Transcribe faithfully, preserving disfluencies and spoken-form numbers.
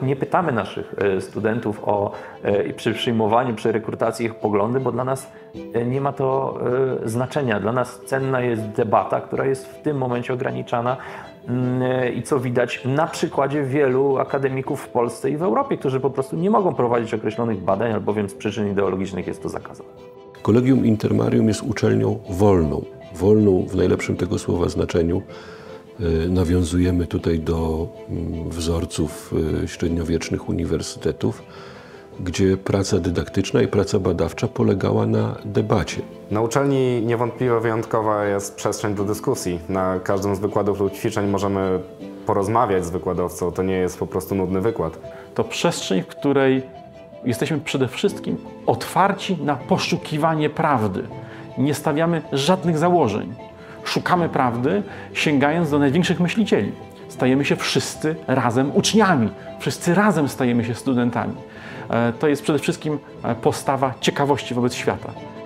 Nie pytamy naszych studentów o przy przyjmowaniu, przy rekrutacji ich poglądy, bo dla nas nie ma to znaczenia. Dla nas cenna jest debata, która jest w tym momencie ograniczana i co widać na przykładzie wielu akademików w Polsce i w Europie, którzy po prostu nie mogą prowadzić określonych badań, albowiem z przyczyn ideologicznych jest to zakazane. Collegium Intermarium jest uczelnią wolną. Wolną w najlepszym tego słowa znaczeniu. Nawiązujemy tutaj do wzorców średniowiecznych uniwersytetów, gdzie praca dydaktyczna i praca badawcza polegała na debacie. Na uczelni niewątpliwie wyjątkowa jest przestrzeń do dyskusji. Na każdym z wykładów lub ćwiczeń możemy porozmawiać z wykładowcą, to nie jest po prostu nudny wykład. To przestrzeń, w której jesteśmy przede wszystkim otwarci na poszukiwanie prawdy. Nie stawiamy żadnych założeń. Szukamy prawdy, sięgając do największych myślicieli. Stajemy się wszyscy razem uczniami. Wszyscy razem stajemy się studentami. To jest przede wszystkim postawa ciekawości wobec świata.